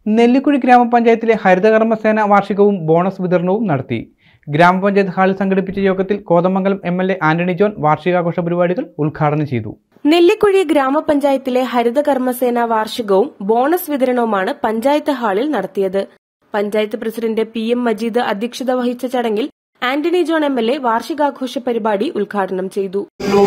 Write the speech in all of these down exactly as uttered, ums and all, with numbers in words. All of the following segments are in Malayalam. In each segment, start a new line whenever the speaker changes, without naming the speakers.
നെല്ലിക്കുഴി ഗ്രാമപഞ്ചായത്തിലെ ഹരിതകർമ്മസേന വാർഷികവും ബോണസ് വിതരണവും നടത്തി. ഗ്രാമപഞ്ചായത്ത് ഹാളിൽ സംഘടിപ്പിച്ച യോഗത്തിൽ Kothamangalam M L A Antony John വാർഷികാഘോഷ പരിപാടികൾ ഉദ്ഘാടനം ചെയ്തു.
നെല്ലിക്കുഴി ഗ്രാമപഞ്ചായത്തിലെ ഹരിതകർമ്മസേന വാർഷികവും ബോണസ് വിതരണവുമാണ് പഞ്ചായത്ത് ഹാളിൽ നടത്തിയത്. Panchayat president P M Majeed അധ്യക്ഷത വഹിച്ച ചടങ്ങിൽ Antony John M L A വാർഷികാഘോഷ പരിപാടി ഉദ്ഘാടനം ചെയ്തു.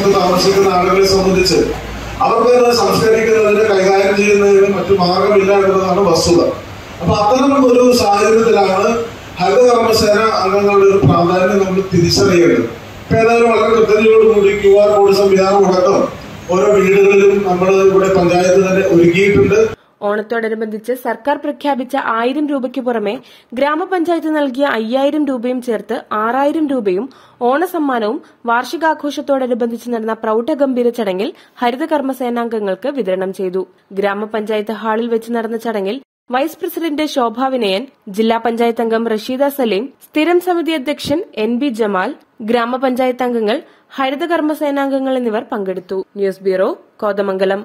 അവർക്ക് സംസ്കരിക്കുന്നതിന് കൈകാര്യം ചെയ്യുന്നതിന് മറ്റു മാർഗമില്ല എന്നതാണ് വസ്തുത. അപ്പൊ അത്തരം ഒരു സാഹചര്യത്തിലാണ് ഹരിതകർമ്മസേന അംഗങ്ങളുടെ ഒരു പ്രാധാന്യം നമ്മൾ തിരിച്ചറിയേണ്ടത്. ഇപ്പൊ ഏതായാലും വളരെ കൃത്യതയോടുകൂടി ക്യു ആർ കോഡ് സംവിധാനം അടക്കം ഓരോ വീടുകളിലും നമ്മൾ ഇവിടെ പഞ്ചായത്ത് തന്നെ ഒരുക്കിയിട്ടുണ്ട്.
ഓണത്തോടനുബന്ധിച്ച് സർക്കാർ പ്രഖ്യാപിച്ച ആയിരം രൂപയ്ക്ക് പുറമെ ഗ്രാമപഞ്ചായത്ത് നൽകിയ അയ്യായിരം രൂപയും ചേർത്ത് ആറായിരം രൂപയും ഓണസമ്മാനവും വാർഷികാഘോഷത്തോടനുബന്ധിച്ച് നടന്ന പ്രൌഢഗംഭീര ചടങ്ങിൽ ഹരിതകർമ്മസേനാംഗങ്ങൾക്ക് വിതരണം ചെയ്തു. ഗ്രാമപഞ്ചായത്ത് ഹാളിൽ വെച്ച് നടന്ന ചടങ്ങിൽ വൈസ് പ്രസിഡന്റ് ശോഭ വിനയൻ, ജില്ലാ പഞ്ചായത്ത് അംഗം റഷീദ സലീം, സ്ഥിരം സമിതി അധ്യക്ഷൻ എൻ ബി ജമാൽ, ഗ്രാമപഞ്ചായത്ത് അംഗങ്ങൾ, ഹരിതകർമ്മസേനാംഗങ്ങൾ എന്നിവർ പങ്കെടുത്തു. News bureau, Kothamangalam.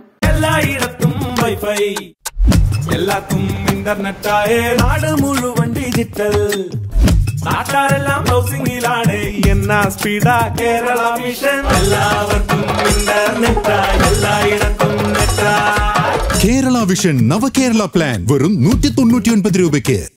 എല്ലാത്തും ഇന്റർനെറ്റായേ നാട് മുഴുവൻ ഡിജിറ്റൽ, നാട്ടാരെല്ലാം ബ്രൗസിംഗിലാണ്. എന്നാ സ്പീഡാ കേരള മിഷൻ, എല്ലാവർക്കും ഇന്റർനെറ്റായി എല്ലായിടത്തും നെറ്റായി.
കേരള വിഷൻ നവകേരള പ്ലാൻ വെറും നൂറ്റി തൊണ്ണൂറ്റി ഒൻപത് രൂപയ്ക്ക്.